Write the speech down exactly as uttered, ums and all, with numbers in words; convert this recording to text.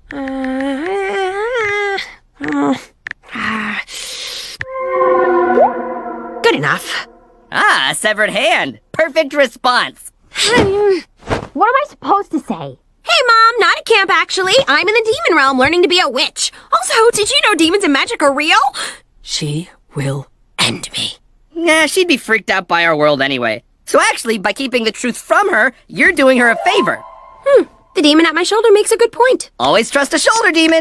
Uh, uh, uh, good enough. Ah, a severed hand. Perfect response. What am I supposed to say? Hey, Mom, not at camp, actually. I'm in the demon realm learning to be a witch. Also, did you know demons and magic are real? She will end me. Nah, she'd be freaked out by our world anyway. So actually, by keeping the truth from her, you're doing her a favor. Hmm, the demon at my shoulder makes a good point. Always trust a shoulder demon.